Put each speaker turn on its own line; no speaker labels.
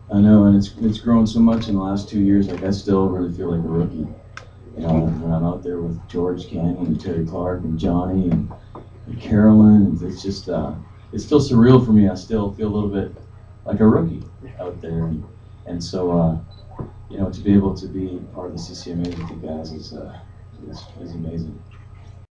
I know, and it's grown so much in the last 2 years. Like I still really feel like a rookie. You know, when I'm out there with George Canyon and Terry Clark and Johnny and Carolyn, and it's just it's still surreal for me. I still feel a little bit like a rookie out there, and so you know, to be able to be part of the CCMA with you guys is amazing.